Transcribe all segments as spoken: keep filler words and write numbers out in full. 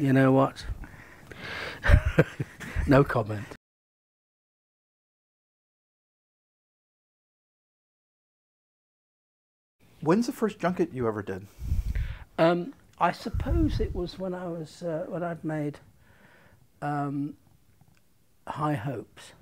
You know what? No comment. When's the first junket you ever did? Um, I suppose it was when I was uh, when I'd made um, High Hopes.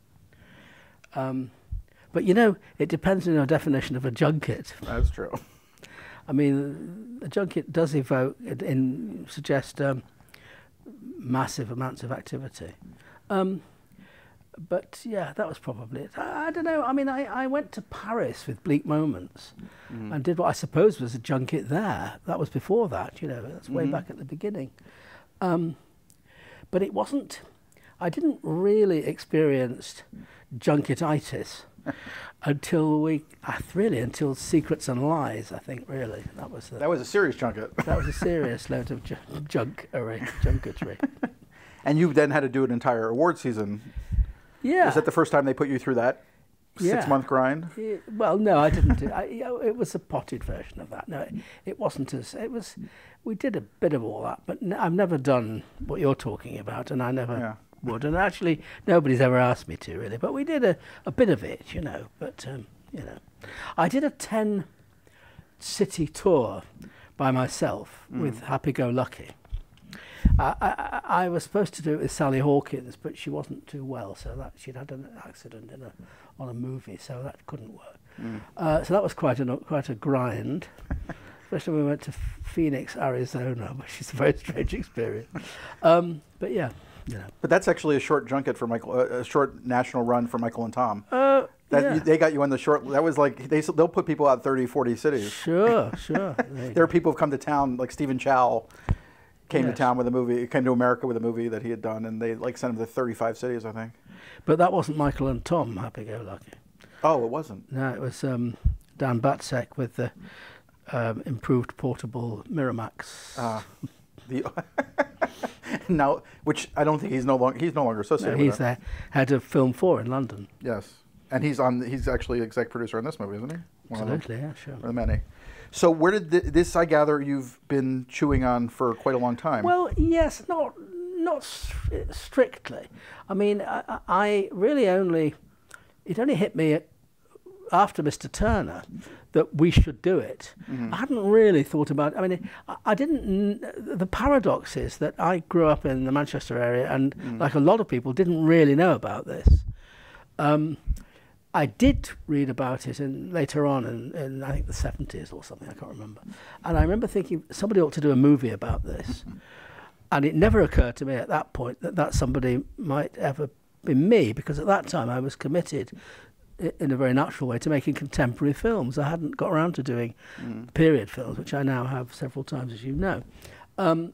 Um, but you know, it depends on your definition of a junket. That's true. I mean, a junket does evoke, in, suggest um, massive amounts of activity. Um, but yeah, that was probably it. I, I don't know. I mean, I, I went to Paris with Bleak Moments mm-hmm. and did what I suppose was a junket there. That was before that, you know, that's way mm-hmm. back at the beginning. Um, but it wasn't, I didn't really experience junketitis until we, uh, really, until Secrets and Lies, I think, really. That was the, that was a serious junket. That was a serious load of ju junkery, junketry. And you then had to do an entire award season. Yeah. Was that the first time they put you through that six-month yeah. grind? Yeah. Well, no, I didn't do I, you know, it was a potted version of that. No, it, it wasn't as, it was, we did a bit of all that, but n I've never done what you're talking about, and I never yeah. would. And actually, nobody's ever asked me to, really. But we did a, a bit of it, you know. But, um, you know, I did a ten-city tour by myself mm. with Happy Go Lucky. I, I, I was supposed to do it with Sally Hawkins, but she wasn't too well, so that she'd had an accident in a, on a movie, so that couldn't work. Mm. Uh, so that was quite a quite a grind, especially when we went to Phoenix, Arizona, which is a very strange experience. Um, but yeah, you know. But that's actually a short junket for Michael, uh, a short national run for Michael and Tom. Uh, that yeah. you, they got you on the short. That was like they they'll put people out thirty, forty cities. Sure, sure. There, there are people who've come to town, like Stephen Chow. Came yes. to town with a movie, came to America with a movie that he had done, and they like sent him to thirty-five cities, I think. But that wasn't Michael and Tom, Happy Go Lucky. Oh, it wasn't? No, it was um, Dan Batsek with the um, improved portable Miramax. Uh, the now, which I don't think he's no longer he's no longer associated. No, he's with the head of Film Four in London. Yes, and he's on. He's actually exec producer on this movie, isn't he? One Absolutely, yeah, sure. Or the many. So where did th this, I gather, you've been chewing on for quite a long time? Well, yes, not not strictly. I mean, I, I really only, it only hit me after Mister Turner that we should do it. Mm-hmm. I hadn't really thought about it. I mean, I, I didn't, the paradox is that I grew up in the Manchester area and mm. like a lot of people didn't really know about this. Um, I did read about it in, later on in, in, I think, the seventies or something, I can't remember. And I remember thinking somebody ought to do a movie about this. And it never occurred to me at that point that that somebody might ever be me, because at that time I was committed in a very natural way to making contemporary films. I hadn't got around to doing mm. period films, which I now have several times, as you know. Um,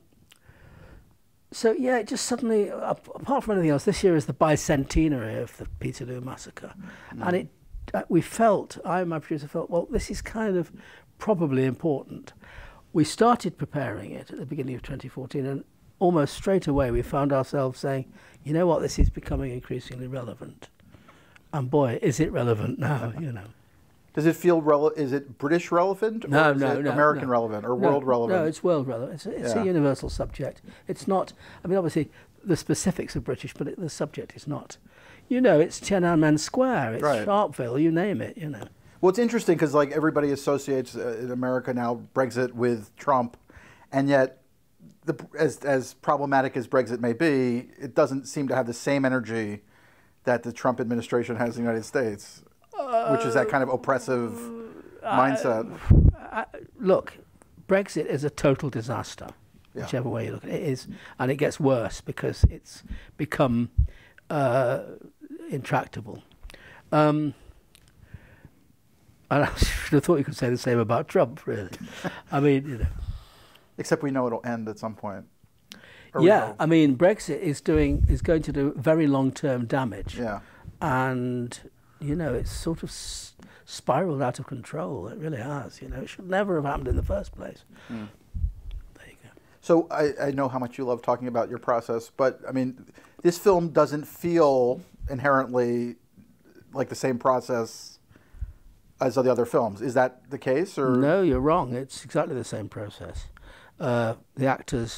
So, yeah, it just suddenly, apart from anything else, this year is the bicentenary of the Peterloo massacre. Mm. And it, uh, we felt, I and my producer felt, well, this is kind of probably important. We started preparing it at the beginning of twenty fourteen, and almost straight away we found ourselves saying, you know what, this is becoming increasingly relevant. And boy, is it relevant now, you know. Does it feel relevant? Is it British relevant? Or no, is no, it no. American no. relevant or no, world relevant? No, it's world relevant. It's, a, it's yeah. a universal subject. It's not, I mean, obviously, the specifics are British, but it, the subject is not. You know, it's Tiananmen Square, it's right. Sharpeville, you name it, you know. Well, it's interesting because, like, everybody associates uh, in America now Brexit with Trump, and yet, the, as, as problematic as Brexit may be, it doesn't seem to have the same energy that the Trump administration has in the United States, uh, which is that kind of oppressive mindset. Uh, uh, look, Brexit is a total disaster, yeah. whichever way you look at it. It is, and it gets worse because it's become uh, intractable. Um, and I should have thought you could say the same about Trump, really. I mean, you know. Except we know it'll end at some point. Or yeah, I mean, Brexit is doing is going to do very long-term damage. Yeah, and you know, it's sort of s spiraled out of control. It really has. You know, it should never have happened in the first place. Mm. There you go. So I, I know how much you love talking about your process, but I mean, this film doesn't feel inherently like the same process as the other films. Is that the case? Or no, you're wrong. It's exactly the same process. Uh, the actors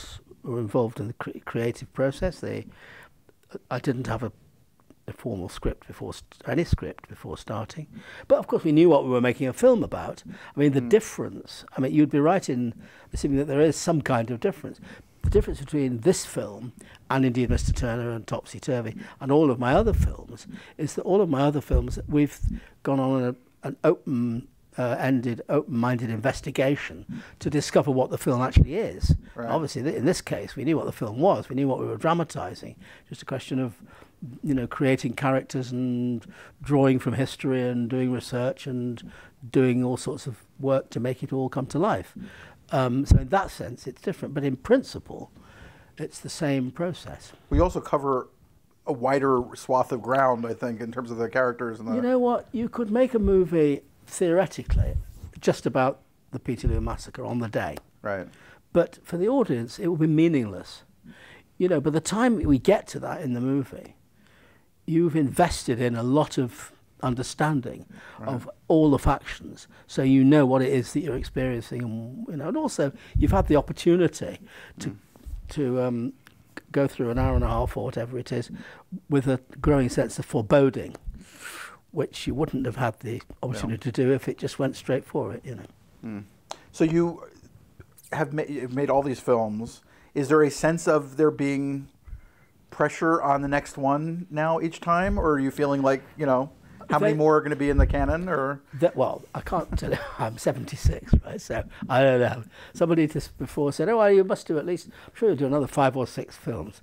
were involved in the cre creative process. They, I didn't have a, a formal script before, st any script before starting. But of course we knew what we were making a film about. I mean, the mm. difference, I mean, you'd be right in assuming that there is some kind of difference. The difference between this film and indeed Mister Turner and Topsy Turvy and all of my other films is that all of my other films, we've gone on a, an open Uh, ended, open-minded investigation to discover what the film actually is. Right. Obviously, th in this case, we knew what the film was. We knew what we were dramatising. Just a question of, you know, creating characters and drawing from history and doing research and doing all sorts of work to make it all come to life. Um, so in that sense, it's different. But in principle, it's the same process. We also cover a wider swath of ground, I think, in terms of the characters. And the... You know what? You could make a movie theoretically just about the Peterloo massacre on the day. Right. But for the audience, it will be meaningless. You know, by the time we get to that in the movie, you've invested in a lot of understanding right. of all the factions, so you know what it is that you're experiencing, and, you know, and also you've had the opportunity to mm. to um, go through an hour and a half or whatever it is with a growing sense of foreboding, which you wouldn't have had the opportunity yeah. to do if it just went straight for it, you know. Mm. So you have ma you've made all these films. Is there a sense of there being pressure on the next one now each time, or are you feeling like, you know, how they, many more are going to be in the canon, or? That, well, I can't tell you. I'm seventy-six, right? So I don't know. Somebody just before said, "Oh, well, you must do at least. I'm sure you'll do another five or six films."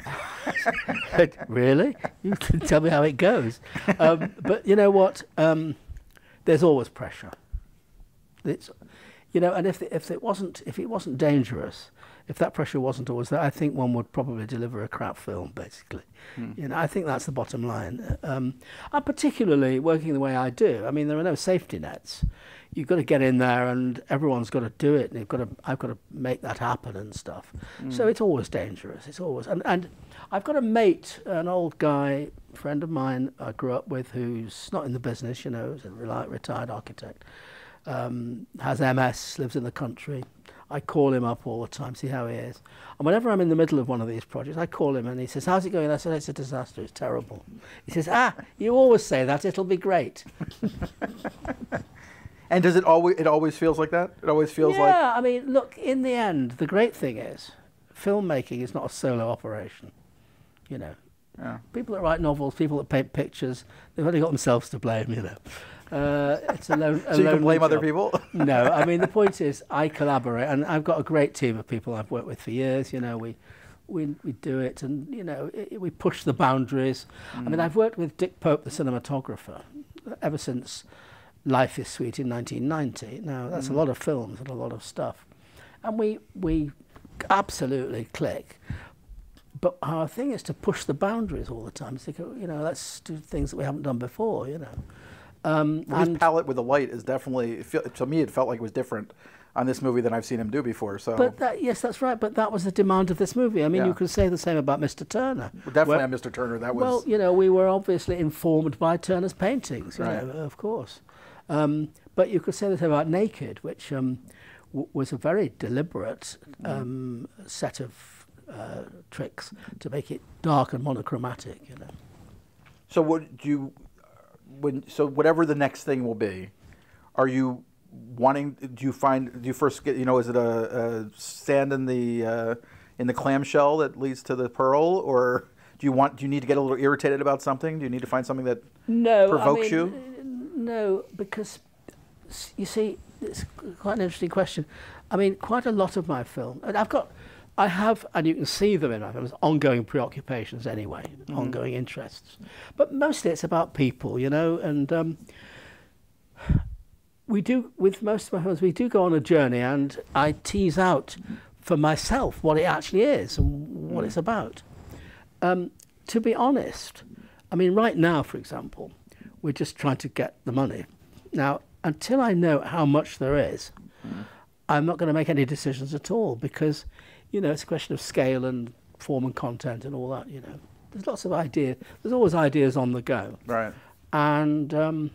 Really? You can tell me how it goes. Um, but you know what? Um, there's always pressure. It's, you know, and if the, if it wasn't if it wasn't dangerous, if that pressure wasn't always there, I think one would probably deliver a crap film, basically. Mm. You know, I think that's the bottom line. Um, and particularly working the way I do. I mean, there are no safety nets. You've got to get in there, and everyone's got to do it, and you've got to, I've got to make that happen and stuff. Mm. So it's always dangerous. It's always, and, and I've got a mate, an old guy, friend of mine I grew up with, who's not in the business, you know, he's a retired architect, um, has M S, lives in the country. I call him up all the time, see how he is. And whenever I'm in the middle of one of these projects, I call him and he says, "How's it going?" I said, "It's a disaster, it's terrible." He says, "Ah, you always say that, it'll be great." And does it always, it always feels like that? It always feels yeah, like... Yeah, I mean, look, in the end, the great thing is, filmmaking is not a solo operation, you know. Yeah. People that write novels, people that paint pictures, they've only got themselves to blame, you know. Uh, it's a lone, a so you can blame job. other people? No, I mean, the point is, I collaborate, and I've got a great team of people I've worked with for years, you know, we... We, we do it, and you know, it, we push the boundaries. Mm. I mean, I've worked with Dick Pope, the cinematographer, ever since Life is Sweet in nineteen ninety. Now, that's mm. a lot of films and a lot of stuff. And we, we absolutely click. But our thing is to push the boundaries all the time. So, you know, let's do things that we haven't done before, you know. Um, well, his palette with the light is definitely, to me, it felt like it was different on this movie than I've seen him do before. So, but that, yes, that's right. But that was the demand of this movie. I mean, yeah. you could say the same about Mister Turner. Well, definitely where, on Mister Turner. That was well, you know, we were obviously informed by Turner's paintings, you right. know, of course. Um, but you could say the same about Naked, which um, w was a very deliberate um, mm. set of uh, tricks to make it dark and monochromatic. You know. So what do you? When so whatever the next thing will be, are you? Wanting, do you find, do you first get, you know, is it a, a sand in the uh, in the clamshell that leads to the pearl, or do you want, do you need to get a little irritated about something? Do you need to find something that no, provokes I mean, you? No, because you see, it's quite an interesting question. I mean, quite a lot of my film, and I've got, I have, and you can see them in my films, ongoing preoccupations anyway, mm-hmm. ongoing interests, but mostly it's about people, you know, and. Um, We do, with most of my films, we do go on a journey, and I tease out for myself what it actually is and what mm. it's about. Um, to be honest, I mean, right now, for example, we're just trying to get the money. Now, until I know how much there is, mm. I'm not going to make any decisions at all, because, you know, it's a question of scale and form and content and all that, you know. There's lots of ideas. There's always ideas on the go. Right. And... Um,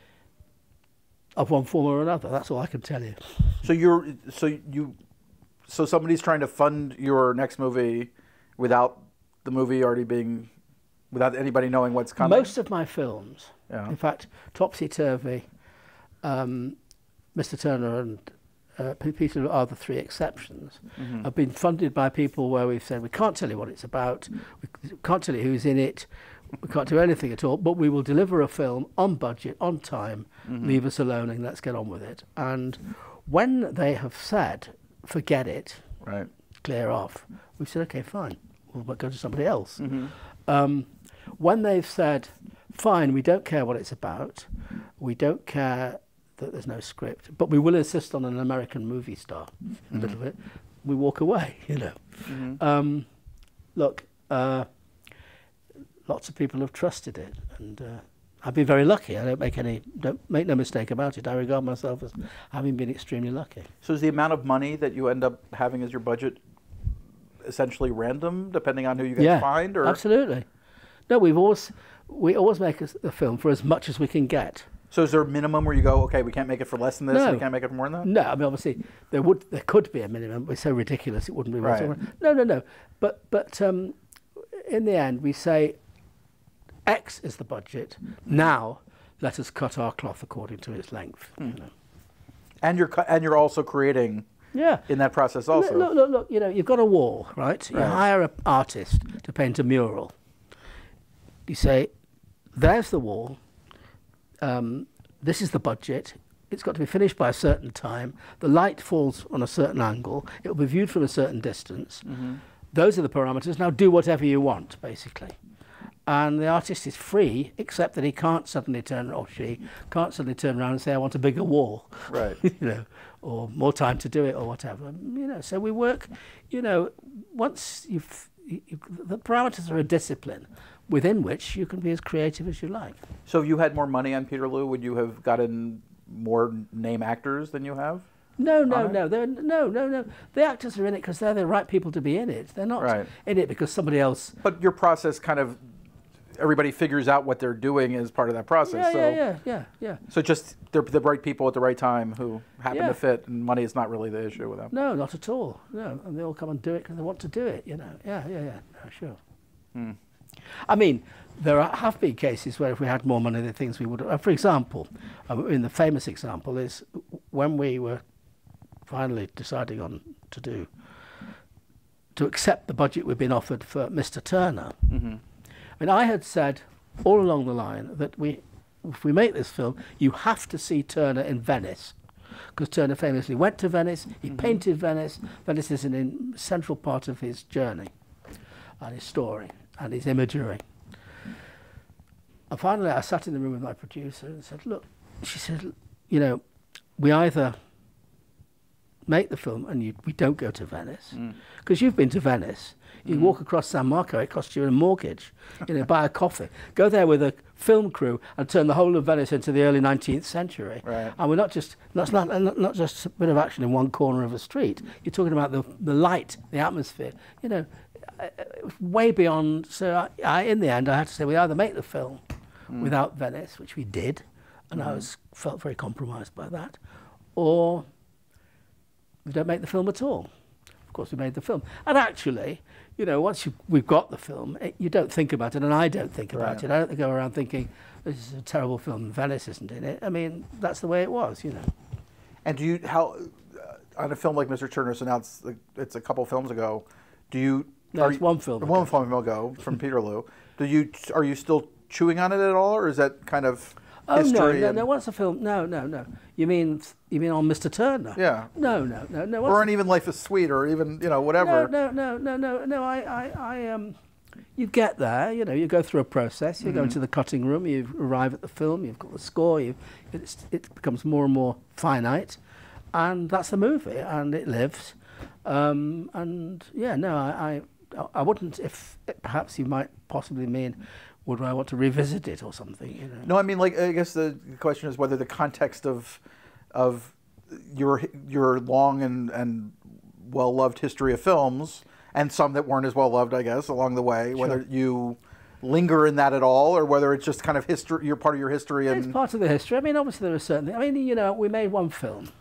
of one form or another. That's all I can tell you. So you're so you so somebody's trying to fund your next movie without the movie already being, without anybody knowing what's coming? Most of my films, yeah. in fact, Topsy Turvy, um, Mister Turner and uh, Peterloo are the three exceptions, mm-hmm. have been funded by people where we've said, we can't tell you what it's about, we can't tell you who's in it, we can't do anything at all, but we will deliver a film on budget, on time, mm-hmm. leave us alone and let's get on with it. And when they have said, forget it, right. clear off, we've said, okay, fine, we'll go to somebody else. Mm-hmm. Um, when they've said, fine, we don't care what it's about, we don't care that there's no script, but we will insist on an American movie star, mm-hmm. a little bit, we walk away, you know. Mm-hmm. Um, look, uh, lots of people have trusted it, and uh, I've been very lucky. I don't make any, don't make no mistake about it. I regard myself as having been extremely lucky. So is the amount of money that you end up having as your budget essentially random, depending on who you guys yeah, find? Or? Absolutely. No, we've always, we always make a, a film for as much as we can get. So is there a minimum where you go, okay, we can't make it for less than this, no. and we can't make it for more than that? No, I mean, obviously, there would, there could be a minimum, but it's so ridiculous it wouldn't be. Right. No, no, no. But, but um, in the end, we say, X is the budget. Now, let us cut our cloth according to its length. Hmm. You know. And you're and you're also creating. Yeah. In that process, also. Look, look, look. You know, you've got a wall, right? You right. hire an artist to paint a mural. You say, "There's the wall. Um, this is the budget. It's got to be finished by a certain time. The light falls on a certain angle. It will be viewed from a certain distance. Mm-hmm. Those are the parameters. Now do whatever you want, basically." And the artist is free, except that he can't suddenly turn, or she can't suddenly turn around and say, I want a bigger wall. Right. you know, or more time to do it, or whatever. You know, so we work, you know, once you've, you, the parameters are a discipline within which you can be as creative as you like. So if you had more money on Peterloo, would you have gotten more name actors than you have? No, no, no, they're, no, no, no. The actors are in it because they're the right people to be in it. They're not right. in it because somebody else... But your process kind of... Everybody figures out what they're doing as part of that process. Yeah, so, yeah, yeah, yeah, yeah. So just they're the right people at the right time who happen yeah. to fit, and money is not really the issue with them. No, not at all. No, and they all come and do it because they want to do it. You know. Yeah, yeah, yeah. No, sure. Hmm. I mean, there are, have been cases where if we had more money, the things we would. Uh, for example, uh, in the famous example is when we were finally deciding on to do to accept the budget we'd been offered for Mister Turner. Mm-hmm. I mean, I had said all along the line that we, if we make this film, you have to see Turner in Venice, because Turner famously went to Venice, he mm-hmm. painted Venice. Venice is an central part of his journey and his story and his imagery. And finally, I sat in the room with my producer and said, look, she said, you know, we either make the film and you, we don't go to Venice, because mm. you've been to Venice. You mm. walk across San Marco, it costs you a mortgage. You know, buy a coffee. Go there with a film crew and turn the whole of Venice into the early nineteenth century. Right. And we're not just, that's not, not, not just a bit of action in one corner of a street. You're talking about the, the light, the atmosphere, you know, way beyond. So I, I, in the end, I had to say, we either make the film mm. without Venice, which we did, and mm. I was felt very compromised by that, or we don't make the film at all. Of course, we made the film. And actually, you know, once you, we've got the film, it, you don't think about it, and I don't think about right. it. I don't go around thinking, this is a terrible film, Venice isn't in it. I mean, that's the way it was, you know. And do you, how, uh, on a film like Mister Turner, so now it's, it's a couple films ago, do you... No, it's you, one film One ago. film ago from Peterloo. Do you, are you still chewing on it at all, or is that kind of... Oh no, no, and... no! What's the film? No, no, no. You mean you mean on Mister Turner? Yeah. No, no, no, no. Or on even Life is Sweet, or even you know whatever. No, no, no, no, no, no. I, I, I um, you get there. You know, you go through a process. You mm-hmm. go into the cutting room. You arrive at the film. You've got the score. You, it's, it becomes more and more finite, and that's the movie, and it lives. Um, and yeah, no, I, I, I wouldn't. If perhaps you might possibly mean. Would I want to revisit it or something? You know? No, I mean, like, I guess the question is whether the context of of your your long and, and well-loved history of films, and some that weren't as well-loved, I guess, along the way, sure. whether you linger in that at all, or whether it's just kind of history, you're part of your history. And it's part of the history. I mean, obviously there are certain things. I mean, you know, we made one film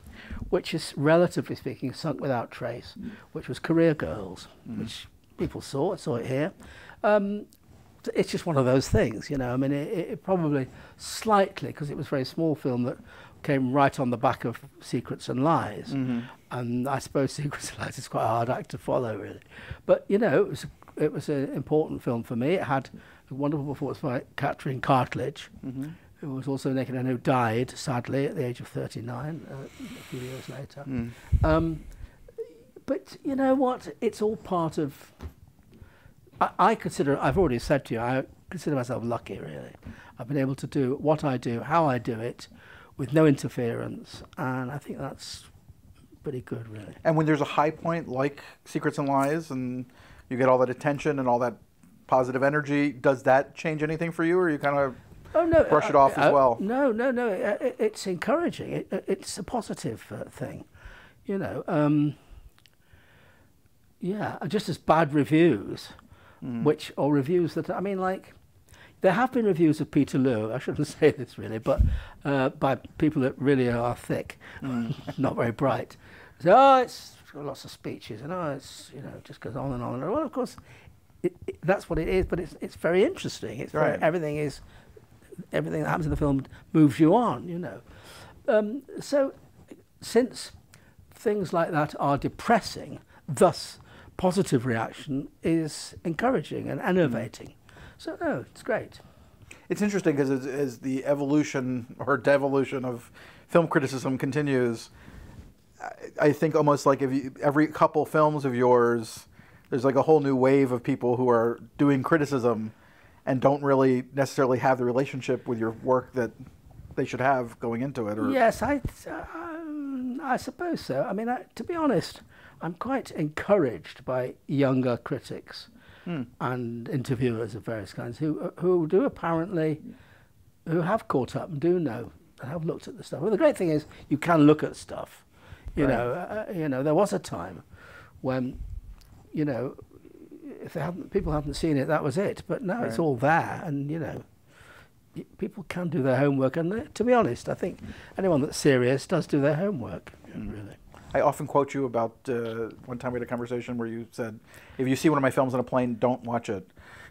which is, relatively speaking, sunk without trace, which was Career Girls, Mm. which people saw. I saw it here. Um, it's just one of those things, you know. I mean, it, it probably slightly, because it was a very small film that came right on the back of Secrets and Lies. Mm-hmm. And I suppose Secrets and Lies is quite a hard act to follow, really. But, you know, it was, it was an important film for me. It had a wonderful performance by Catherine Cartledge, Mm-hmm. who was also naked and who died, sadly, at the age of thirty-nine, uh, a few years later. Mm. Um, but you know what? It's all part of... I, I consider, I've already said to you, I consider myself lucky, really. I've been able to do what I do, how I do it, with no interference, and I think that's pretty good, really. And when there's a high point like Secrets and Lies, and you get all that attention and all that positive energy, does that change anything for you, or you kind of... Oh, no, brush it uh, off uh, as well? No, no, no. It, it's encouraging. It, it's a positive uh, thing, you know. Um, yeah, just as bad reviews, mm. which or reviews that I mean, like there have been reviews of Peterloo. I shouldn't say this really, but uh, by people that really are thick, mm. not very bright. So, oh, it's got lots of speeches, and oh, it's you know just goes on and on and on. Well, of course, it, it, that's what it is. But it's it's very interesting. It's right. very, everything is. Everything that happens in the film moves you on, you know. Um, so, since things like that are depressing, thus positive reaction is encouraging and innovating. Mm. So, no, it's great. It's interesting because as, as the evolution or devolution of film criticism continues, I, I think almost like if you, every couple films of yours, there's like a whole new wave of people who are doing criticism and don't really necessarily have the relationship with your work that they should have going into it. Or yes, I, um, I suppose so. I mean, I, to be honest, I'm quite encouraged by younger critics hmm. and interviewers of various kinds who who do apparently, who have caught up and do know and have looked at the stuff. Well, the great thing is you can look at stuff. You right. know, uh, you know, there was a time when, you know, if they haven't, people haven't seen it, that was it. But now right. it's all there, and you know, people can do their homework. And they, to be honest, I think anyone that's serious does do their homework. Mm. Really, I often quote you about uh, one time we had a conversation where you said, "If you see one of my films on a plane, don't watch it.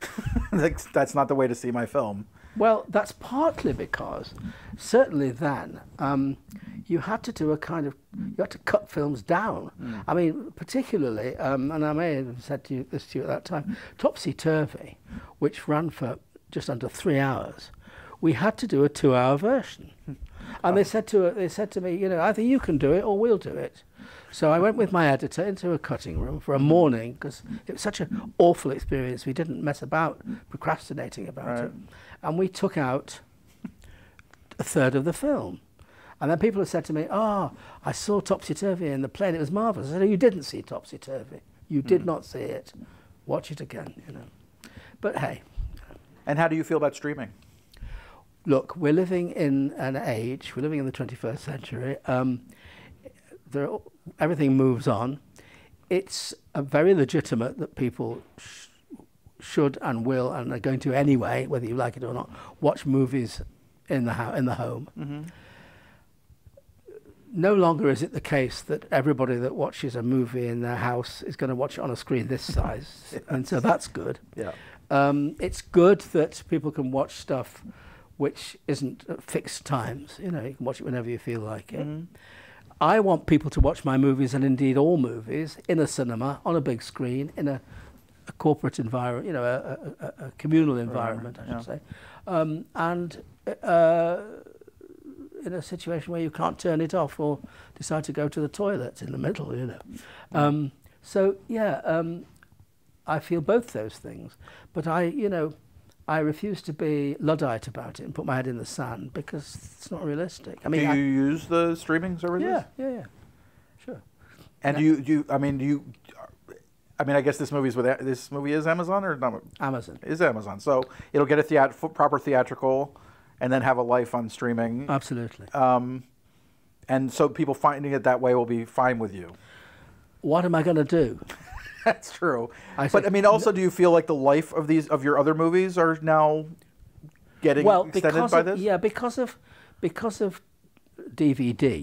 That's not the way to see my film." Well, that's partly because certainly then um, you had to do a kind of, you had to cut films down. Mm. I mean, particularly, um, and I may have said to you, this to you at that time, Topsy Turvy, which ran for just under three hours, we had to do a two-hour version. And oh. they said to they said to me, you know, either you can do it or we'll do it. So I went with my editor into a cutting room for a morning because it was such an awful experience. We didn't mess about procrastinating about right. it. And we took out a third of the film. And then people have said to me, oh, I saw Topsy Turvy in the plane. It was marvellous. I said, oh, you didn't see Topsy Turvy. You did mm. not see it. Watch it again, you know. But hey. And how do you feel about streaming? Look, we're living in an age, we're living in the twenty-first century. Um, there are, everything moves on. It's uh, very legitimate that people sh should and will and are going to anyway, whether you like it or not, watch movies in the, ho in the home. Mm-hmm. No longer is it the case that everybody that watches a movie in their house is going to watch it on a screen this size, yes. and so that's good. Yeah. Um, it's good that people can watch stuff which isn't at fixed times. You know, you can watch it whenever you feel like it. Mm-hmm. I want people to watch my movies, and indeed all movies, in a cinema, on a big screen, in a, a corporate environment, you know, a, a, a communal environment, right. I should yeah. say, um, and uh, in a situation where you can't turn it off or decide to go to the toilet in the middle, you know. Mm-hmm. um, so, yeah, um, I feel both those things, but I, you know, I refuse to be Luddite about it and put my head in the sand because it's not realistic. I mean, do you I, use the streaming services? Yeah, yeah, yeah, sure. And yeah. do you, do you, I mean, do you, I mean, I guess this movie's with, this movie is Amazon or not? Amazon. Is Amazon. So it'll get a theat proper theatrical and then have a life on streaming. Absolutely. Um, and so people finding it that way will be fine with you. What am I going to do? That's true. I but I mean, also, do you feel like the life of these of your other movies are now getting well, extended because by of, this? Yeah, because of because of D V D,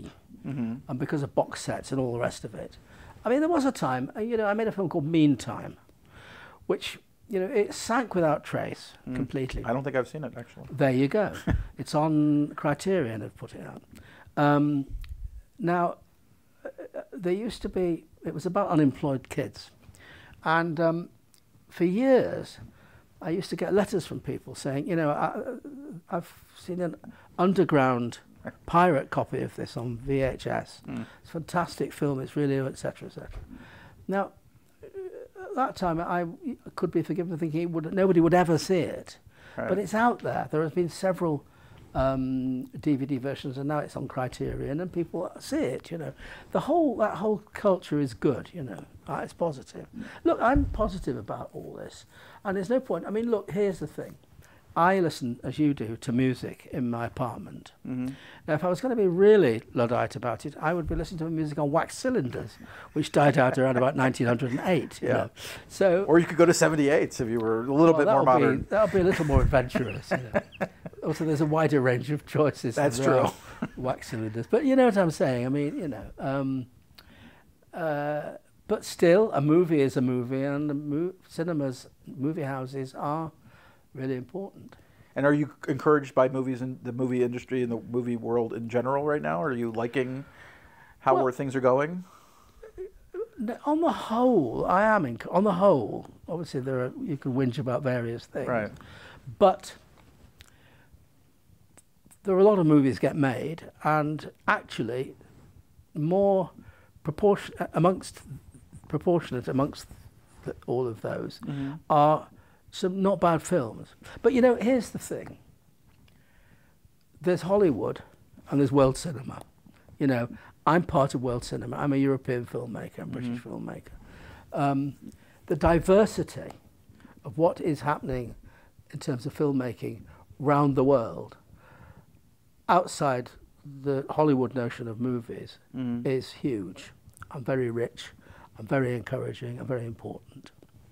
mm-hmm. and because of box sets and all the rest of it. I mean, there was a time, uh, you know, I made a film called Meantime, which, you know, it sank without trace mm. completely. I don't think I've seen it, actually. There you go. It's on Criterion, have put it out. Um, now, uh, there used to be, it was about unemployed kids. And um, for years, I used to get letters from people saying, you know, I, I've seen an underground pirate copy of this on V H S. Mm. It's a fantastic film, it's really, et cetera, et cetera. Now, at that time, I could be forgiven for thinking it would, nobody would ever see it. Right. But it's out there. There have been several um, D V D versions, and now it's on Criterion, and people see it, you know. The whole, that whole culture is good, you know. Uh, it's positive. Look, I'm positive about all this, and there's no point. I mean, look, here's the thing. I listen, as you do, to music in my apartment. Mm-hmm. Now, if I was going to be really Luddite about it, I would be listening to music on wax cylinders, which died out around about nineteen oh eight. You yeah. know. So, or you could go to seventy-eights if you were a little well, bit more modern. Be, that would be a little more adventurous. You know. Also, there's a wider range of choices. That's true. Wax cylinders. But you know what I'm saying? I mean, you know. Um, uh, but still, a movie is a movie, and the mo cinemas, movie houses are really important. And are you encouraged by movies in the movie industry and the movie world in general right now? Are you liking how well, where things are going? On the whole, I am. In, on the whole, obviously there are, you can whinge about various things, right? But there are a lot of movies get made, and actually, more proportion amongst proportionate amongst the, all of those mm-hmm. are some not bad films. But you know, here's the thing. There's Hollywood and there's world cinema. You know, I'm part of world cinema. I'm a European filmmaker, I'm a British mm-hmm. filmmaker. Um, the diversity of what is happening in terms of filmmaking round the world, outside the Hollywood notion of movies, mm. is huge and very rich and very encouraging and very important.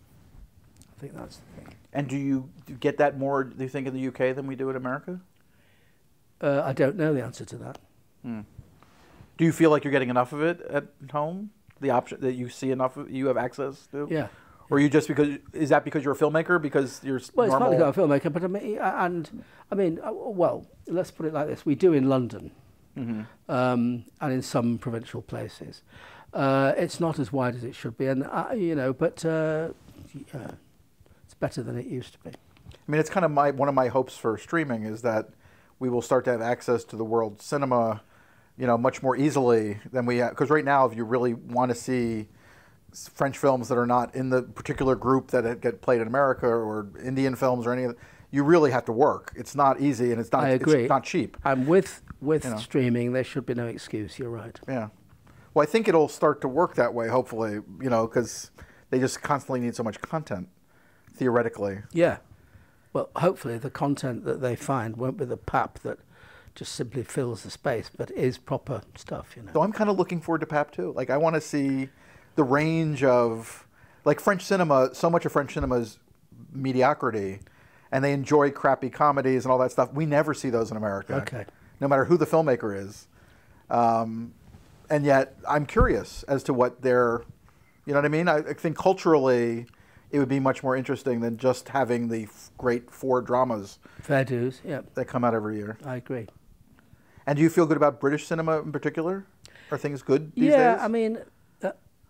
I think that's the thing. And do you get that more, do you think, in the U K than we do in America? Uh, I don't know the answer to that. Hmm. Do you feel like you're getting enough of it at home? The option that you see enough of, you have access to? Yeah. Or you just because, is that because you're a filmmaker? Because you're well, normal? it's partly because I'm a filmmaker, but I mean, and, I mean, well, let's put it like this. We do in London mm-hmm. um, and in some provincial places. Uh, it's not as wide as it should be, and, uh, you know, but uh, yeah, it's better than it used to be. I mean, it's kind of my, one of my hopes for streaming is that we will start to have access to the world cinema, you know, much more easily than we, because right now, if you really want to see French films that are not in the particular group that get played in America, or Indian films or any of that, you really have to work. It's not easy, and it's not, I agree. It's not cheap. And with, with you know. streaming, there should be no excuse, you're right. Yeah. Well, I think it'll start to work that way, hopefully, you know, because they just constantly need so much content, theoretically. Yeah. Well, hopefully the content that they find won't be the pap that just simply fills the space, but is proper stuff, you know. So I'm kind of looking forward to P A P too. Like, I want to see the range of, like, French cinema, so much of French cinema is mediocrity, and they enjoy crappy comedies and all that stuff. We never see those in America. Okay. No matter who the filmmaker is. Um, and yet, I'm curious as to what they're, you know what I mean? I, I think culturally, it would be much more interesting than just having the f great four dramas. Fair dues, yeah. That come out every year. I agree. And do you feel good about British cinema in particular? Are things good these yeah, days? Yeah, I mean, uh,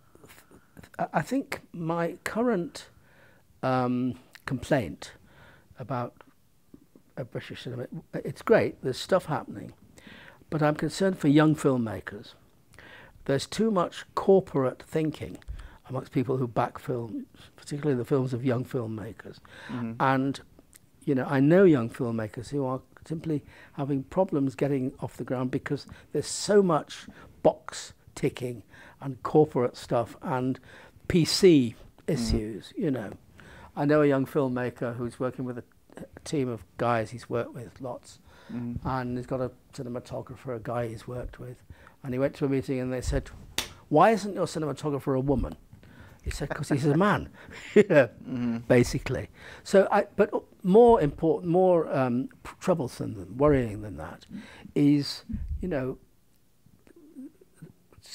I think my current um, complaint about uh, British cinema, it's great, there's stuff happening, but I'm concerned for young filmmakers. There's too much corporate thinking amongst people who back films, particularly the films of young filmmakers. Mm-hmm. And, you know, I know young filmmakers who are simply having problems getting off the ground because there's so much box ticking and corporate stuff and P C issues, mm-hmm. you know. I know a young filmmaker who's working with a, a team of guys he's worked with lots, mm-hmm. and he's got a cinematographer, a guy he's worked with, and he went to a meeting and they said, "Why isn't your cinematographer a woman?" He said, "Because he's a man," yeah, mm-hmm. basically. So, I, but more important, more um, troublesome, than, worrying than that, is, you know,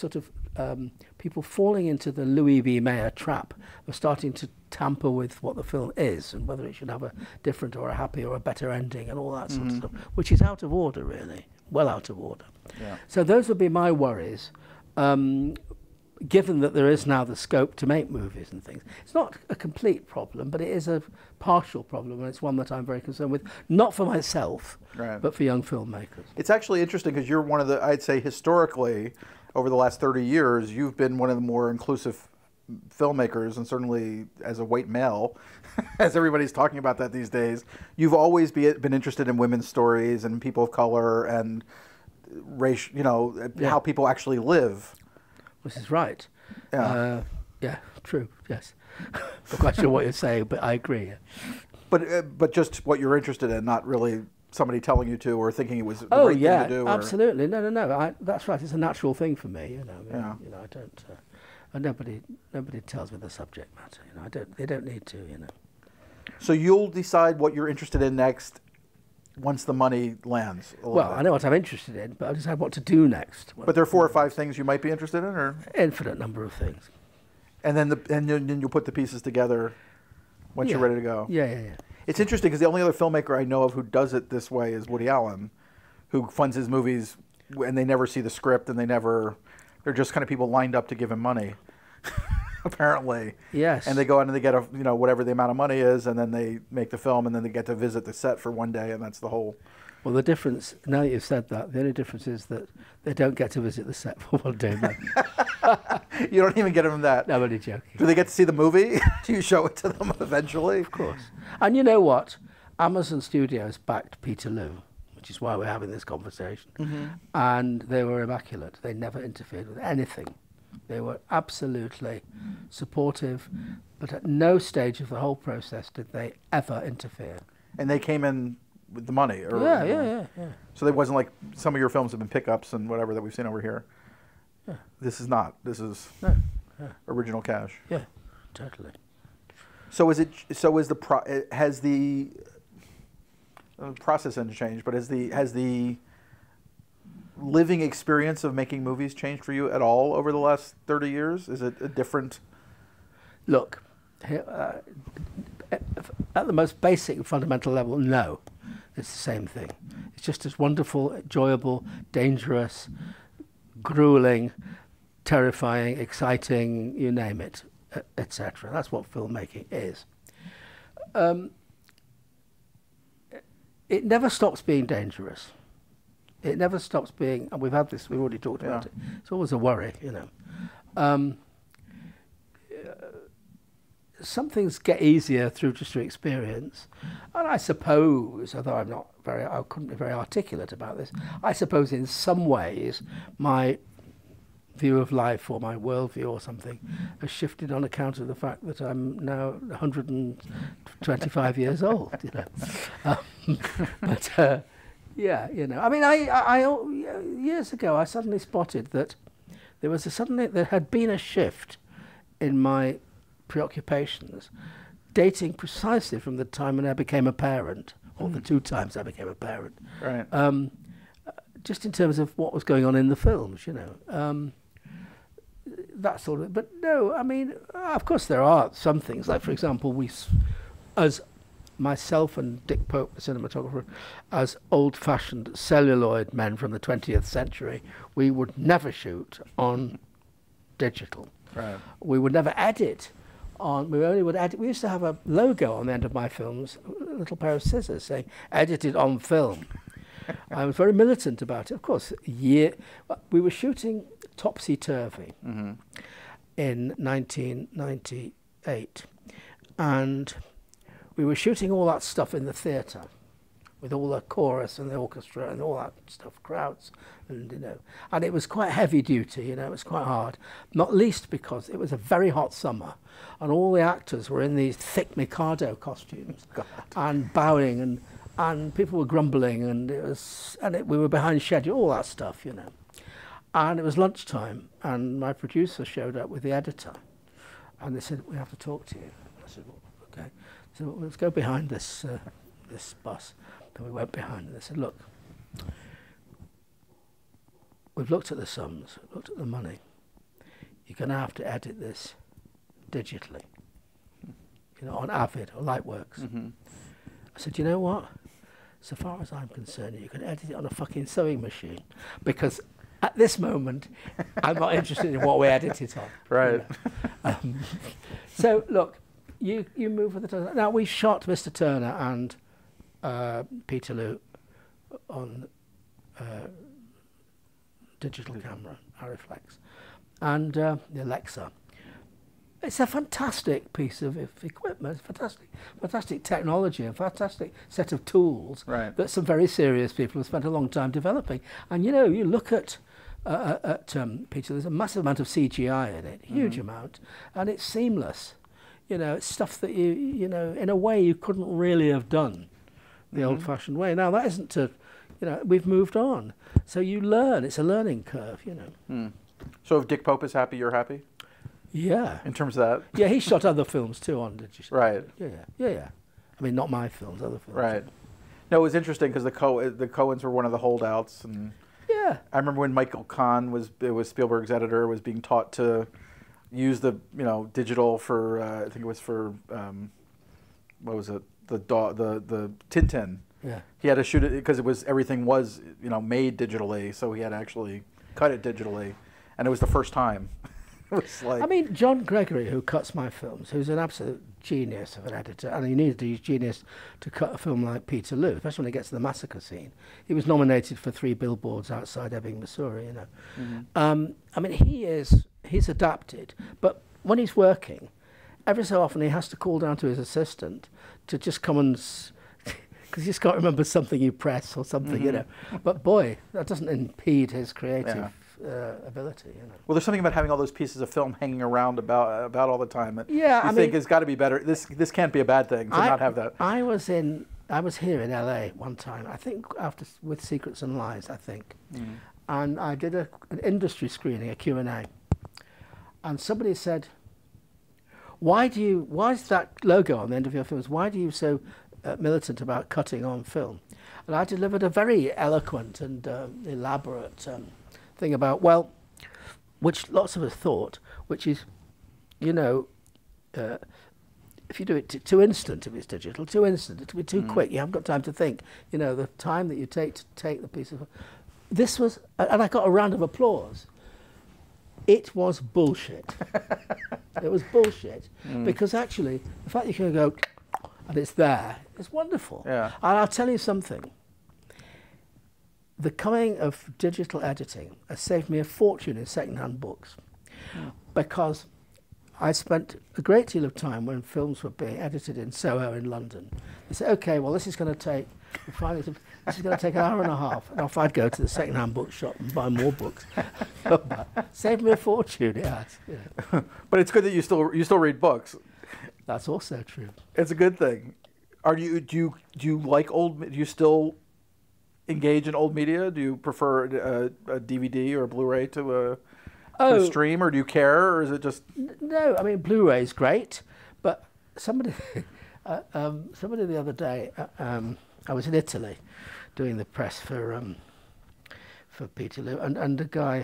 sort of um, people falling into the Louis B. Mayer trap of starting to tamper with what the film is and whether it should have a different or a happy or a better ending and all that sort Mm-hmm. of stuff, which is out of order, really, well out of order. Yeah. So those would be my worries. Um, given that there is now the scope to make movies and things. It's not a complete problem, but it is a partial problem, and it's one that I'm very concerned with, not for myself, Right. but for young filmmakers. It's actually interesting because you're one of the, I'd say historically, over the last thirty years, you've been one of the more inclusive filmmakers, and certainly as a white male, as everybody's talking about that these days, you've always be, been interested in women's stories and people of color and race, you know, Yeah. how people actually live. This is right. Yeah. Uh, yeah, true, yes. I'm not quite sure what you're saying, but I agree. Yeah. But uh, but just what you're interested in, not really somebody telling you to or thinking it was the Oh, right yeah, thing to do. Or, absolutely. No, no, no. I, that's right. It's a natural thing for me, you know. Yeah. You know, I don't... Uh, and nobody, nobody tells me the subject matter, you know. I don't, they don't need to, you know. So you'll decide what you're interested in next once the money lands. a little Well, bit. I know what I'm interested in, but I decide what to do next. But there are four or five things you might be interested in, or Infinite number of things. and then the and then then you'll put the pieces together once Yeah. you're ready to go. Yeah, yeah, yeah. It's interesting because the only other filmmaker I know of who does it this way is Woody Allen, who funds his movies and they never see the script and they never, they're just kind of people lined up to give him money, apparently. Yes. And they go out and they get a, you know, whatever the amount of money is, and then they make the film, and then they get to visit the set for one day, and that's the whole. Well, the difference, now that you've said that, the only difference is that they don't get to visit the set for one day. No. You don't even get them that. No, I'm only joking. Do they get to see the movie? Do you show it to them eventually? Of course. And you know what? Amazon Studios backed Peterloo, which is why we're having this conversation. Mm-hmm. And they were immaculate. They never interfered with anything. They were absolutely supportive, but at no stage of the whole process did they ever interfere. And they came in with the money, or Yeah, yeah, yeah, yeah. So it wasn't like some of your films have been pickups and whatever that we've seen over here. Yeah. This is not. This is No, yeah, original cash. yeah, totally. So is it? So is the pro? it- Has the uh, process hasn't changed, but has the has the living experience of making movies changed for you at all over the last thirty years? Is it a different? Look, here, uh, at the most basic and fundamental level, no. It's the same thing. It's just as wonderful, enjoyable, dangerous, grueling, terrifying, exciting, you name it, et cetera. That's what filmmaking is. Um, it never stops being dangerous. It never stops being, and we've had this, we've already talked about Yeah. it. It's always a worry, you know. Um, some things get easier through just through experience, and I suppose, although I'm not very, I couldn't be very articulate about this, I suppose in some ways my view of life or my worldview or something has shifted on account of the fact that I'm now one hundred twenty-five years old, you know. Um, but uh, yeah, you know, I mean, I, I, I years ago I suddenly spotted that there was a suddenly there had been a shift in my preoccupations, dating precisely from the time when I became a parent, or the two times I became a parent. Right. Um, just in terms of what was going on in the films, you know, um, that sort of. But no, I mean, of course there are some things. Like for example, we, s- as myself and Dick Pope, the cinematographer, as old-fashioned celluloid men from the twentieth century, we would never shoot on digital. Right. We would never edit on, we only would edit, we used to have a logo on the end of my films, a little pair of scissors saying, edited on film. I was very militant about it. Of course, a year, we were shooting Topsy-Turvy Mm-hmm. in nineteen ninety-eight, and we were shooting all that stuff in the theatre, with all the chorus and the orchestra and all that stuff, crowds, and you know, and it was quite heavy duty, you know, it was quite hard, not least because it was a very hot summer, and all the actors were in these thick Mikado costumes, God. and bowing, and and people were grumbling, and it was, and it, we were behind schedule, all that stuff, you know, and it was lunchtime, and my producer showed up with the editor, and they said, "We have to talk to you." I said, well, "Okay." So well, let's go behind this uh, this bus. And we went behind and they said, "Look, we've looked at the sums, looked at the money. you're going to have to edit this digitally, you know, on Avid or Lightworks. Mm-hmm. I said, you know what? So far as I'm concerned, you can edit it on a fucking sewing machine, because at this moment, I'm not interested in what we edit it on. Right. You know? um, so look, you you move with the time. Now we shot Mister Turner and uh, Peterloo on uh, digital camera, Ariflex, and uh, the Alexa. It's a fantastic piece of equipment, fantastic, fantastic technology, a fantastic set of tools right. that some very serious people have spent a long time developing. And you know, you look at uh, at um, Peter, there's a massive amount of C G I in it, huge mm-hmm. amount, and it's seamless. You know, it's stuff that you you know, in a way you couldn't really have done the mm-hmm. old-fashioned way. Now that isn't to, you know, we've moved on, so you learn. It's a learning curve, you know. Mm. So if Dick Pope is happy, you're happy? Yeah. In terms of that? Yeah, he shot other films too on digital. Right. Yeah, yeah, yeah, yeah. I mean, not my films, other films. Right. No, it was interesting because the Co the Coens were one of the holdouts, and yeah, I remember when Michael Kahn was it was Spielberg's editor, was being taught to use the you know digital for uh, I think it was for um, what was it the do the the Tintin. Yeah. He had to shoot it because it was everything was you know made digitally, so he had to actually cut it digitally, and it was the first time. Like, I mean, John Gregory, who cuts my films, who's an absolute genius of an editor, and he needed to use genius to cut a film like Peterloo, especially when it gets to the massacre scene. He was nominated for three billboards outside Ebbing, Missouri, you know. Mm-hmm. um, I mean, he is, he's adapted, but when he's working, every so often he has to call down to his assistant to just come and, because you just can't remember something you press or something, mm-hmm. you know. But boy, that doesn't impede his creative yeah. Uh, ability, you know. Well, there's something about having all those pieces of film hanging around about about all the time that yeah, you I think mean, has got to be better. This this can't be a bad thing to I, not have that. I was in I was here in L A one time. I think after with Secrets and Lies, I think, mm. and I did a, an industry screening, a Q and A, and somebody said, "Why do you? Why is that logo on the end of your films? Why do you so uh, militant about cutting on film?" And I delivered a very eloquent and uh, elaborate. Um, thing about, well, which lots of us thought, which is, you know, uh, if you do it t too instant, if it's digital, too instant, it'll be too mm. quick, you haven't got time to think. You know, the time that you take to take the piece of... This was, and I got a round of applause. It was bullshit. It was bullshit. Mm. Because actually, the fact that you can go, and it's there, it's wonderful. Yeah. And I'll tell you something. The coming of digital editing has saved me a fortune in second-hand books mm. because I spent a great deal of time when films were being edited in Soho in London. They said, okay, well, this is going to take, finally, this is going to take an hour and a half. And off I'd go to the second-hand bookshop and buy more books. Saved me a fortune, it has. You know. But it's good that you still you still read books. That's also true. It's a good thing. Are you do you do you like old? Do you still engage in old media? Do you prefer a, a D V D or a Blu-ray to a, oh, to a stream, or do you care, or is it just? No, I mean Blu-ray is great, but somebody, uh, um, somebody the other day, uh, um, I was in Italy, doing the press for um, for Peterloo, and and a guy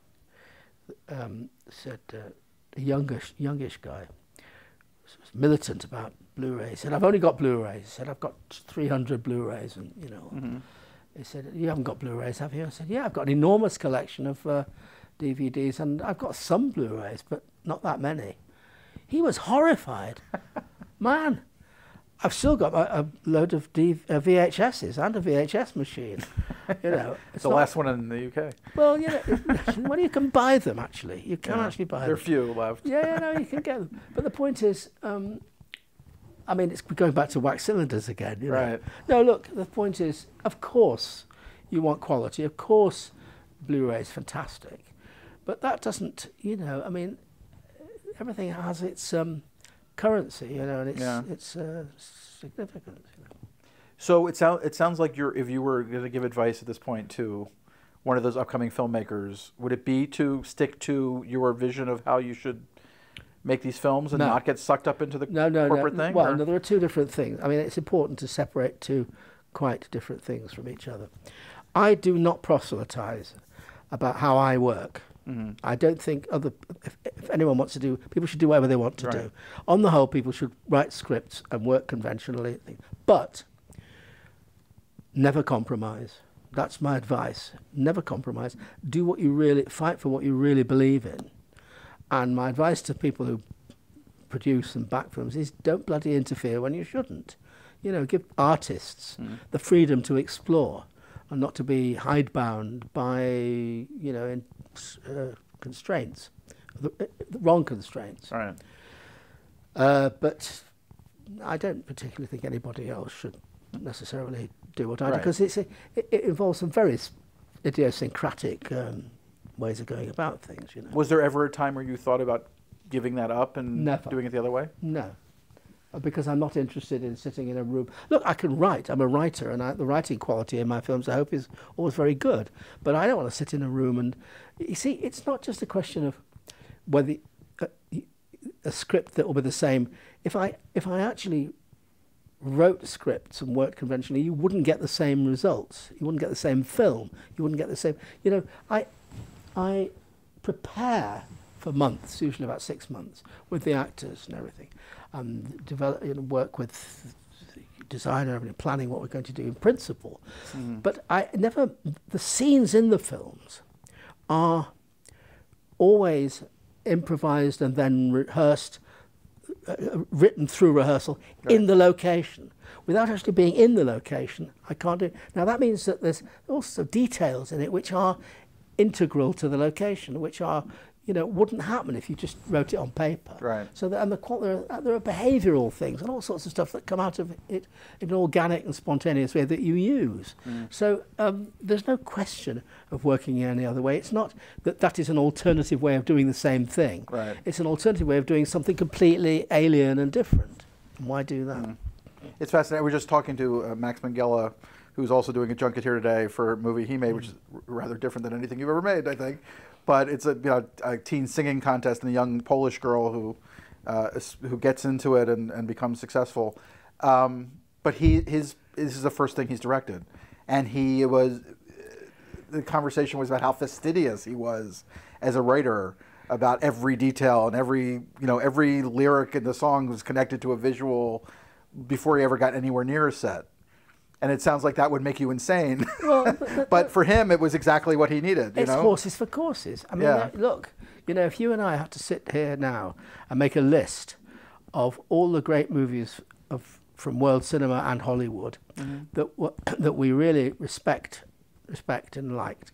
um, said, uh, a youngish youngish guy, was militant about Blu-rays. Said I've only got Blu-rays. Said I've got three hundred Blu-rays, and you know. Mm-hmm. He said, you haven't got Blu-rays, have you? I said, yeah, I've got an enormous collection of uh, D V Ds, and I've got some Blu-rays, but not that many. He was horrified. Man, I've still got a, a load of D uh, V H S's and a V H S machine. You know, it's the not, last one in the U K. Well, you know, well, you can buy them, actually. You can yeah, actually buy there them. There are few left. Yeah, yeah, no, you can get them. But the point is, um, I mean, it's going back to wax cylinders again. You know? Right. No, look, the point is, of course, you want quality. Of course, Blu-ray is fantastic. But that doesn't, you know, I mean, everything has its um, currency, you know, and it's, yeah. it's uh, significant. You know? So it, sound, it sounds like you're, if you were going to give advice at this point to one of those upcoming filmmakers, would it be to stick to your vision of how you should make these films and no. not get sucked up into the no, no, corporate no. thing? Well, no, there are two different things. I mean, it's important to separate two quite different things from each other. I do not proselytize about how I work. Mm-hmm. I don't think other, if, if anyone wants to do, people should do whatever they want to Right. do. On the whole, people should write scripts and work conventionally, but never compromise. That's my advice. Never compromise. Do what you really, fight for what you really believe in. And my advice to people who produce and back films is don't bloody interfere when you shouldn't. You know, give artists mm. the freedom to explore and not to be hidebound by, you know, in, uh, constraints, the, uh, the wrong constraints. Right. Uh, but I don't particularly think anybody else should necessarily do what I do, right. because it's a, it, it involves some very idiosyncratic um, ways of going about things. You know. Was there ever a time where you thought about giving that up and Never. doing it the other way? No, because I'm not interested in sitting in a room. Look, I can write. I'm a writer, and I, the writing quality in my films, I hope, is always very good. But I don't want to sit in a room and... You see, it's not just a question of whether a, a script that will be the same. If I, if I actually wrote scripts and worked conventionally, you wouldn't get the same results. You wouldn't get the same film. You wouldn't get the same... You know, I, I prepare for months, usually about six months, with the actors and everything, and develop, you know, work with the designer and planning what we're going to do in principle. Mm. But I never, the scenes in the films are always improvised and then rehearsed, uh, written through rehearsal right. in the location. Without actually being in the location, I can't do it. Now that means that there's also details in it which are integral to the location, which are, you know, wouldn't happen if you just wrote it on paper. Right. So that, and the, there, are, there are behavioural things and all sorts of stuff that come out of it in an organic and spontaneous way that you use. Mm. So um, there's no question of working in any other way. It's not that that is an alternative way of doing the same thing. Right. It's an alternative way of doing something completely alien and different. And why do that? Mm. It's fascinating. We're just talking to uh, Max Minghella, who's also doing a junket here today for a movie he made, mm. which is r rather different than anything you've ever made, I think. But it's a, you know, a teen singing contest and a young Polish girl who uh, is, who gets into it and, and becomes successful. Um, but he his this is the first thing he's directed, and he was the conversation was about how fastidious he was as a writer about every detail and every you know every lyric in the song was connected to a visual before he ever got anywhere near a set. And it sounds like that would make you insane. Well, but, but, but for him, it was exactly what he needed. You it's know? horses for courses. I mean, yeah. uh, look, you know, if you and I had to sit here now and make a list of all the great movies of from world cinema and Hollywood mm-hmm. that that we really respect, respect and liked,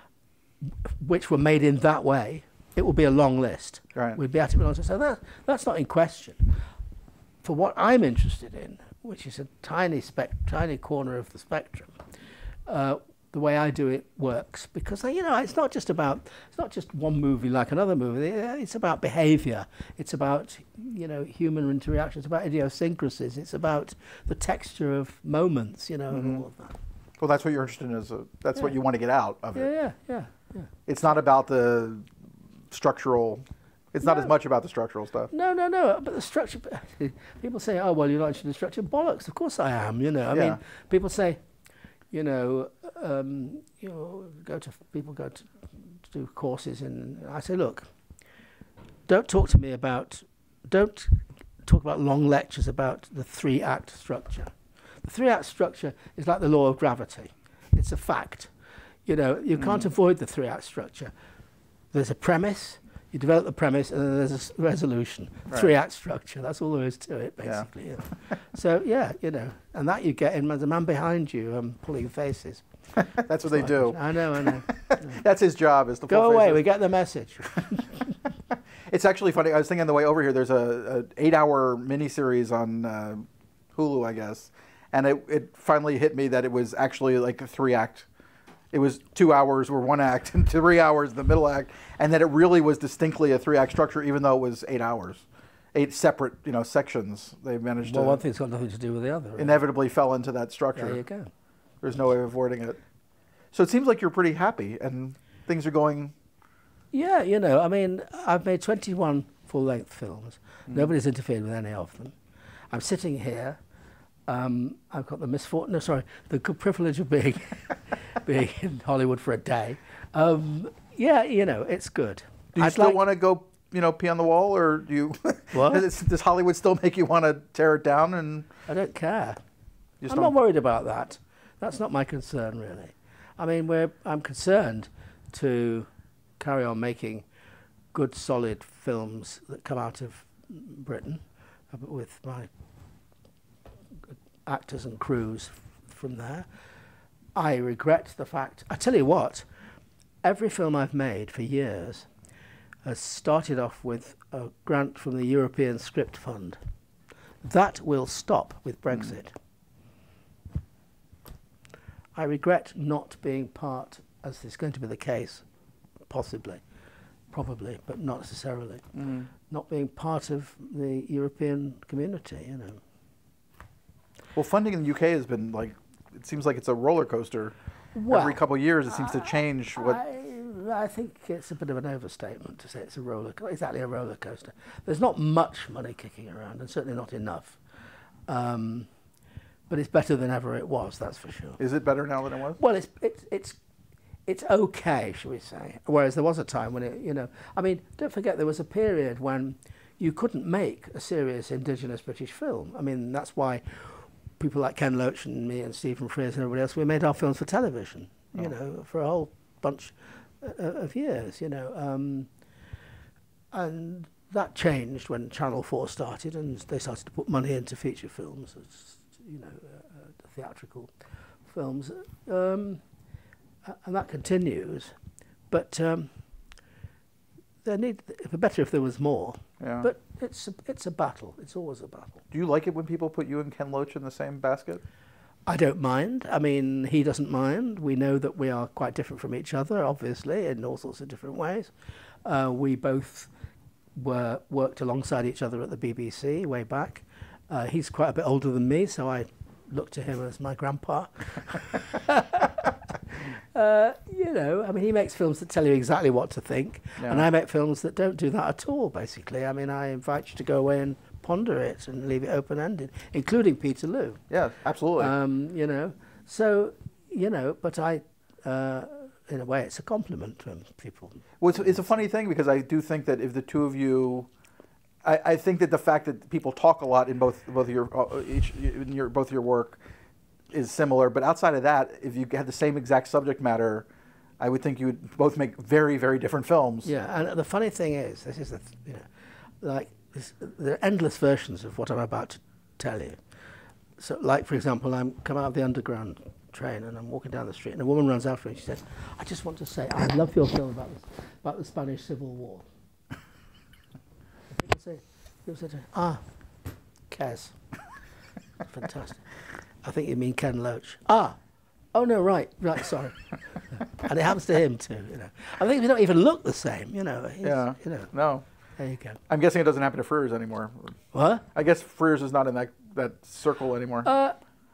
which were made in that way, it would be a long list. Right. We'd be at it. So that that's not in question. For what I'm interested in, which is a tiny spec, tiny corner of the spectrum, uh, the way I do it works because you know it's not just about it's not just one movie like another movie. It's about behaviour. It's about you know human interaction. It's about idiosyncrasies. It's about the texture of moments. You know, mm-hmm. and all of that. Well, that's what you're interested in. Is a, that's yeah. what you want to get out of yeah, it. Yeah, yeah, yeah. It's not about the structural. It's not no. as much about the structural stuff. No, no, no. But the structure. People say, "Oh, well, you're not interested in structure." Bollocks. Of course, I am. You know. I yeah. mean, people say, you know, um, you know, go to people go to, to do courses, and I say, look, don't talk to me about, don't talk about long lectures about the three-act structure. The three-act structure is like the law of gravity. It's a fact. You know, you mm. can't avoid the three-act structure. There's a premise. You develop the premise, and then there's a resolution. Right. Three-act structure. That's all there is to it, basically. Yeah. Yeah. So yeah, you know, and that you get in the man behind you um, pulling faces. That's what they do. I know, I know. That's his job. Is to go pull away. faces. We get the message. It's actually funny. I was thinking on the way over here. There's a, a eight-hour miniseries on uh, Hulu, I guess, and it it finally hit me that it was actually like a three-act. It was two hours were one act and three hours the middle act, and that it really was distinctly a three-act structure, even though it was eight hours, eight separate, you know, sections. They managed well, to. Well, one thing's got nothing to do with the other. Right? Inevitably fell into that structure. There you go. There's no way of avoiding it. So it seems like you're pretty happy, and things are going. Yeah, you know, I mean, I've made twenty-one full-length films. Mm. Nobody's interfered with any of them. I'm sitting here. Um, I've got the misfortune, no, sorry, the good privilege of being being in Hollywood for a day. Um, yeah, you know, it's good. Do you I'd still like, want to go you know, pee on the wall, or do you? What? does, does Hollywood still make you want to tear it down? And I don't care. you just I'm don't- not worried about that. That's not my concern, really. I mean, we're, I'm concerned to carry on making good, solid films that come out of Britain uh, with my actors and crews from there. I regret the fact, I tell you what, every film I've made for years has started off with a grant from the European Script Fund. That will stop with Brexit. Mm. I regret not being part, as is going to be the case, possibly, probably, but not necessarily, mm. not being part of the European community, you know. Well, funding in the U K has been like, it seems like it's a roller coaster. Well, Every couple of years, it seems to change. What I, I think it's a bit of an overstatement to say it's a roller, exactly a roller coaster. There's not much money kicking around, and certainly not enough. Um, but it's better than ever it was, that's for sure. Is it better now than it was? Well, it's it's it's it's okay, shall we say? Whereas there was a time when it, you know, I mean, don't forget there was a period when you couldn't make a serious indigenous British film. I mean, that's why people like Ken Loach and me and Stephen Frears and everybody else, we made our films for television, you oh. know, for a whole bunch uh, of years, you know. Um, and that changed when Channel four started, and they started to put money into feature films, as, you know, uh, uh, theatrical films. Um, and that continues. But um, there need, it'd be better if there was more. Yeah. But it's a, it's a battle. It's always a battle. Do you like it when people put you and Ken Loach in the same basket? I don't mind. I mean, he doesn't mind. We know that we are quite different from each other, obviously, in all sorts of different ways. Uh, we both were worked alongside each other at the B B C way back. Uh, he's quite a bit older than me, so I look to him as my grandpa. Uh, you know, I mean, he makes films that tell you exactly what to think, yeah. and I make films that don't do that at all, basically. I mean, I invite you to go away and ponder it and leave it open-ended, including Peterloo. Yeah, absolutely. Um, you know, so, you know, but I, uh, in a way, it's a compliment when people... Well, it's, it's a funny thing, because I do think that if the two of you... I, I think that the fact that people talk a lot in both, both, your, uh, each, in your, both your work is similar, but outside of that, if you had the same exact subject matter, I would think you would both make very, very different films. Yeah, and the funny thing is, this is the, th you know, like this, there are endless versions of what I'm about to tell you. So, like for example, I'm come out of the underground train and I'm walking down the street, and a woman runs after me and she says, "I just want to say, I love your film about the, about the Spanish Civil War." And people say, people say to me, "Ah, Kez, fantastic. I think you mean Ken Loach." Ah, oh no, right, right, sorry. And it happens to him too, you know. I think we don't even look the same, you know. He's, yeah, you know. No. There you go. I'm guessing it doesn't happen to Frears anymore. What? I guess Frears is not in that, that circle anymore. Uh,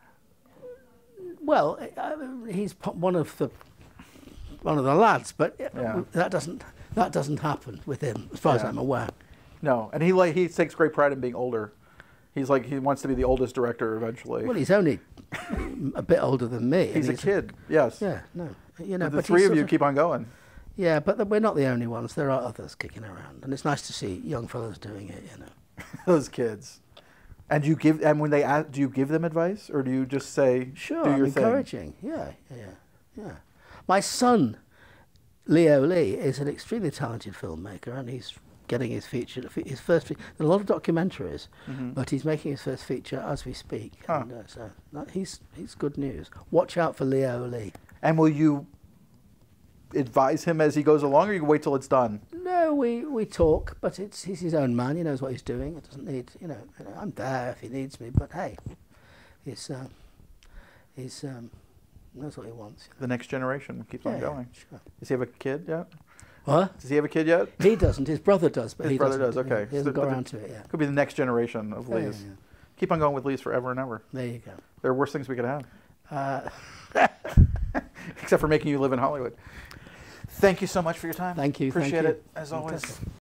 well, uh, he's one of the one of the lads, but yeah. that doesn't that doesn't happen with him, as far yeah. as I'm aware. No, and he like he takes great pride in being older. He's like, he wants to be the oldest director eventually. Well, he's only a bit older than me. He's, he's a kid, a, yes. Yeah, no. You know, but the but three of you of, keep on going. Yeah, but the, we're not the only ones. There are others kicking around. And it's nice to see young fellas doing it, you know. Those kids. And you give, and when they ask, do you give them advice? Or do you just say, sure, do your I'm thing? encouraging. Yeah, yeah, yeah. My son, Leigh, is an extremely talented filmmaker, and he's getting his feature, his first, there's a lot of documentaries, mm-hmm. but he's making his first feature as we speak. Huh. And, uh, so that, he's he's good news. Watch out for Leigh. And will you advise him as he goes along, or you wait till it's done? No, we, we talk, but it's he's his own man. He knows what he's doing. It doesn't need, you know, you know I'm there if he needs me. But hey, he's uh, he's um, knows what he wants. The next generation keeps yeah, on going. Yeah, sure. Does he have a kid yet? What? Does he have a kid yet? He doesn't. His brother does, but his he brother doesn't. does. Okay, He hasn't so, got around to it yet. Could be the next generation of yeah, Leighs. Yeah, yeah. Keep on going with Leighs forever and ever. There you go. There are worse things we could have. Uh, Except for making you live in Hollywood. Thank you so much for your time. Thank you. Appreciate thank you. it, as always.